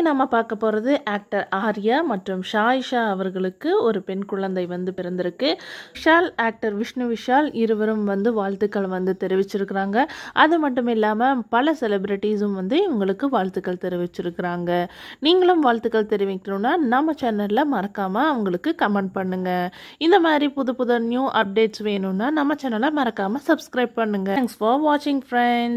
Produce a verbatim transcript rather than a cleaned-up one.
நம்ம பார்க்க போகிறது ஆக்டர் ஆர்யா மற்றும் சாயிஷா அவர்களுக்கு ஒரு பெண் குழந்தை வந்து பிறந்திருக்கு. விஷால் ஆக்டர் விஷ்ணு விஷால் இருவரும் வந்து வாழ்த்துக்கள் வந்து தெரிவிச்சிருக்கிறாங்க. அது மட்டும் இல்லாமல் பல செலிபிரிட்டிஸும் வந்து இவங்களுக்கு வாழ்த்துக்கள் தெரிவிச்சிருக்கிறாங்க. நீங்களும் வாழ்த்துக்கள் தெரிவிக்கணும்னா நம்ம சேனலில் மறக்காமல் அவங்களுக்கு கமெண்ட் பண்ணுங்கள். இந்த மாதிரி புது புது நியூ அப்டேட்ஸ் வேணும்னா நம்ம சேனலை மறக்காமல் சப்ஸ்கிரைப் பண்ணுங்கள். தேங்க்ஸ் ஃபார் வாட்சிங் ஃப்ரெண்ட்ஸ்.